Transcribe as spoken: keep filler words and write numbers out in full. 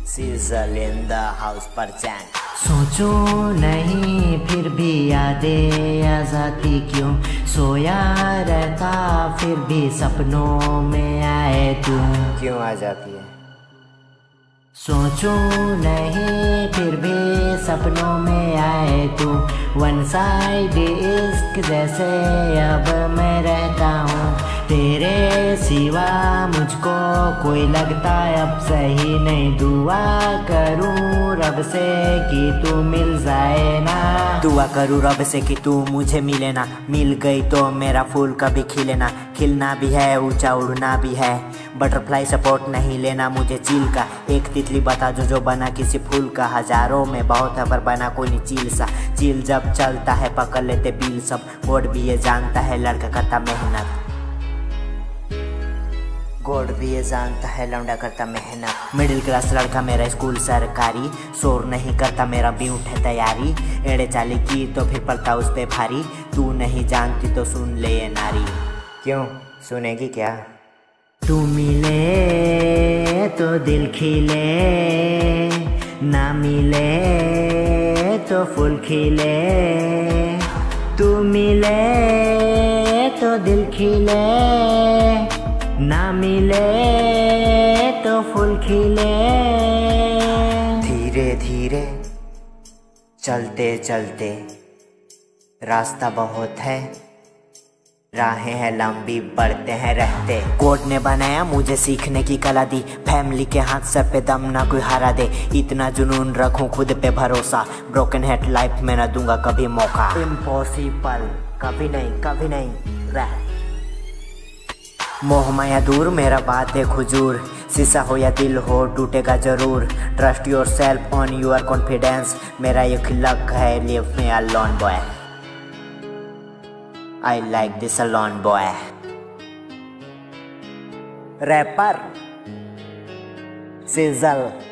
Sizzle in the house percent। सोचो नहीं फिर भी यादें आ जाती क्यों, सोया रहता फिर भी सपनों में आए तू क्यों आ जाती है। सोचो नहीं फिर भी सपनों में आए तू, वन साइड इश्क जैसे अब मैं रहता हूँ, तेरे सिवा मुझको कोई लगता अब सही नहीं, दुआ करूँ रब से कि तू मिल जाए ना, दुआ करूँ रब से कि तू मुझे मिले ना, मिल गई तो मेरा फूल कभी खिले ना, खिलना भी है ऊंचा उड़ना भी है, बटरफ्लाई सपोर्ट नहीं लेना मुझे चील का, एक तितली बता जो जो बना किसी फूल का, हजारों में बहुत है पर बना कोई नहीं चील सा, चील जब चलता है पकड़ लेते बिल सब, गॉड भी ये जानता है लड़का करता मेहनत, गॉड भी ये जानता है लौंडा करता मेहनत, मिडिल क्लास लड़का मेरा स्कूल सरकारी, शोर नहीं करता मेरा भी उठे तैयारी, एड़े चाली की तो फिर पड़ता उस पे भारी, तू नहीं जानती तो सुन ले ये नारी। क्यों सुनेगी क्या। तू मिले तो दिल खिले, ना मिले तो फूल खिले, तू मिले तो दिल खिले, ना मिले तो फूल खिले। धीरे धीरे चलते चलते रास्ता बहुत है, राहें हैं लंबी बढ़ते हैं रहते, कोड ने बनाया मुझे सीखने की कला दी, फैमिली के हाथ सर पे दम ना कोई हरा दे, इतना जुनून रखूं खुद पे भरोसा, ब्रोकन हेड लाइफ में ना दूंगा कभी मौका, इम्पॉसिबल कभी नहीं कभी नहीं रह, मोह माया दूर मेरा बात है खुजूर, शीशा हो या दिल हो टूटेगा जरूर, trust yourself on your confidence, मेरा एक लक है leave me alone boy, I like this alone boy। Rapper sizzle.